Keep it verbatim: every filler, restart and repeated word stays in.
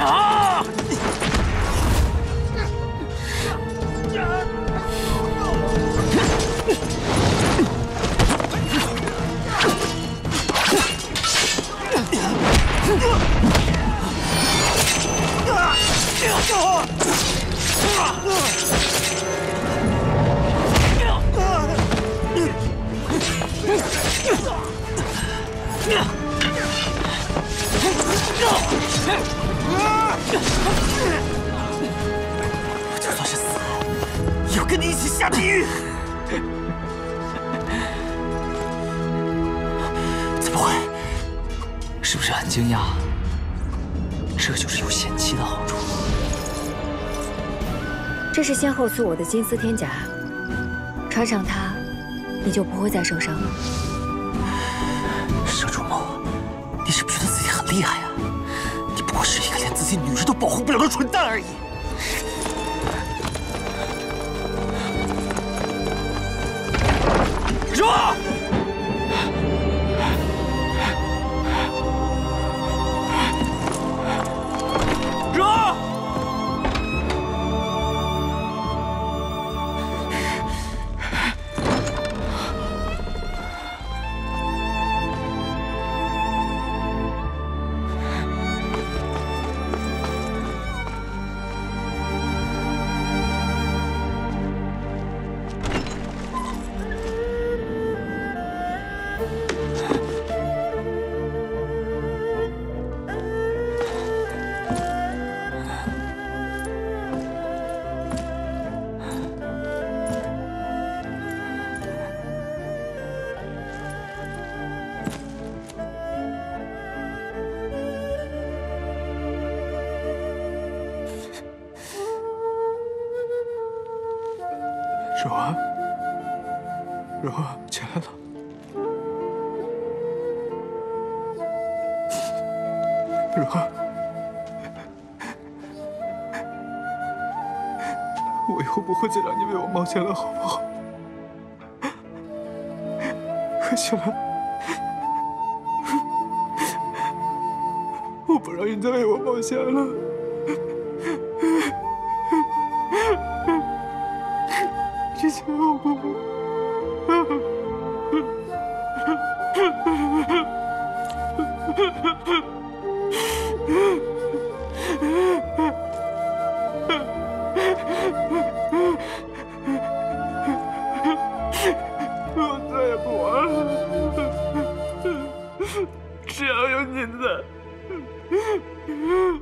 呀！就算是死，也要跟你一起下地狱！怎么会？是不是很惊讶？这就是有贤妻的好处。 这是先后赐我的金丝天甲，穿上它，你就不会再受伤了。 佘主谋，你是不是觉得自己很厉害啊？你不过是一个连自己女人都保护不了的蠢蛋而已。说。 柔儿，柔儿起来了。柔儿，我以后不会再让你为我冒险了，好不好？快起来！我不让你再为我冒险了。 之前好不好？我再也不玩了，只要有你在。